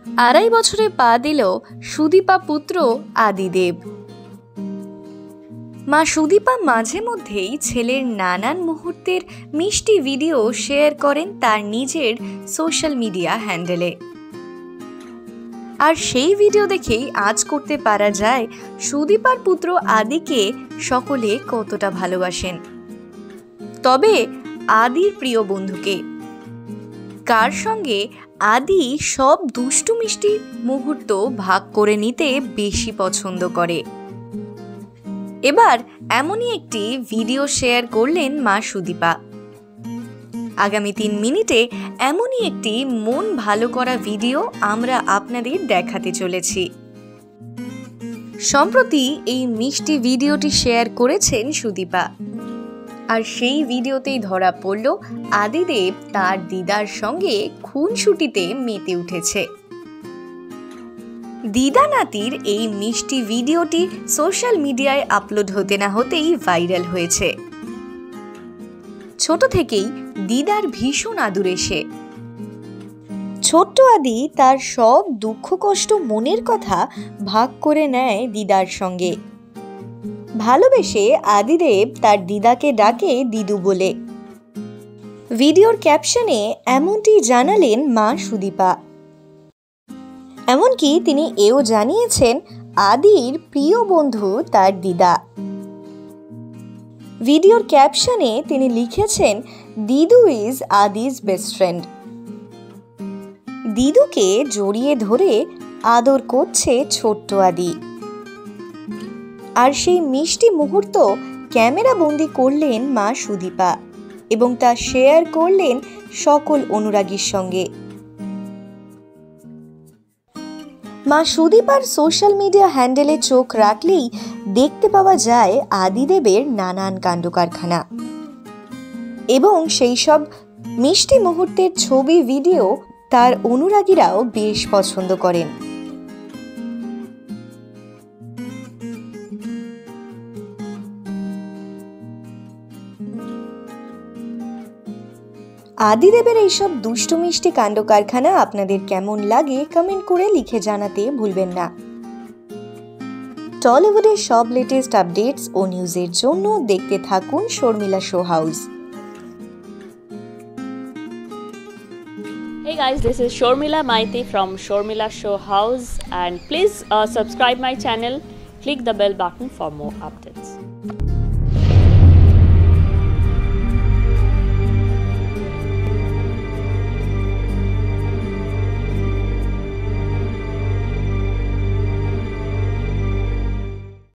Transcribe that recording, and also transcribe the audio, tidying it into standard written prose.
আড়াই বছরে পা দিল সুদীপা পুত্র আদিদেব। মা সুদীপা মাঝে মধ্যেই ছেলের নানান মুহূর্তের মিষ্টি ভিডিও শেয়ার করেন তার নিজের সোশ্যাল মিডিয়া হ্যান্ডেলে। আর সেই ভিডিও দেখেই আঁচ করতে পারা যায় সুদীপার পুত্র আদিকে সকলে কতটা ভালোবাসেন। তবে আদির প্রিয় বন্ধুকে, কার সঙ্গে আদি সব দুষ্টু মিষ্টি মুহূর্ত ভাগ করে নিতে বেশি পছন্দ করে। এবার এমনই একটি ভিডিও শেয়ার করলেন মা সুদীপা। আগামী 3 মিনিটে এমনই একটি মন ভালো করা ভিডিও আমরা আপনাদের দেখাতে চলেছি। সম্প্রতি এই মিষ্টি ভিডিওটি শেয়ার করেছেন সুদীপা। আর সেই ভিডিওতেই ধরা পড়ল আদিদেব তার দিদার সঙ্গে খুনসুটিতে মেতে উঠেছে। দিদা নাতির এই মিষ্টি ভিডিওটি সোশ্যাল মিডিয়ায় আপলোড হতে না হতেই ভাইরাল হয়েছে। ছোট থেকেই দিদার ভীষণ আদুরে সে। ছোট্ট আদি তার সব দুঃখ কষ্ট মনের কথা ভাগ করে নেয় দিদার সঙ্গে। ভালোবেসে আদিদেব তার দিদাকে ডাকে দিদু বলে। ভিডিওর ক্যাপশনে এমনটি জানালেন মা সুদীপা। এমনকি তিনি এও জানিয়েছেন আদির প্রিয় বন্ধু তার দিদা। ভিডিওর ক্যাপশনে তিনি লিখেছেন, দিদু ইজ আদিজ বেস্ট ফ্রেন্ড। দিদুকে জড়িয়ে ধরে আদর করছে ছোট্ট আদি। আর সেই মিষ্টি মুহূর্ত ক্যামেরা বন্দি করলেন মা সুদীপা এবং তা শেয়ার করলেন সকল অনুরাগীর সঙ্গে। মা সুদীপার সোশ্যাল মিডিয়া হ্যান্ডেলে চোখ রাখলেই দেখতে পাওয়া যায় আদিদেবের নানান কাণ্ডকারখানা এবং সেই সব মিষ্টি মুহূর্তের ছবি ভিডিও তার অনুরাগীরাও বেশ পছন্দ করেন। আদিদেবের এইসব দুষ্টু মিষ্টি কাণ্ড কারখানা আপনাদের কেমন লাগে কমেন্ট করে লিখে জানাতে ভুলবেন না। টলিউডের সব লেটেস্ট আপডেটস ও নিউজের জন্য দেখতে থাকুন Sharmila show house. Hey guys, this is Shormila Maiti from Shormila Show House and please subscribe my channel, click the bell button for more updates.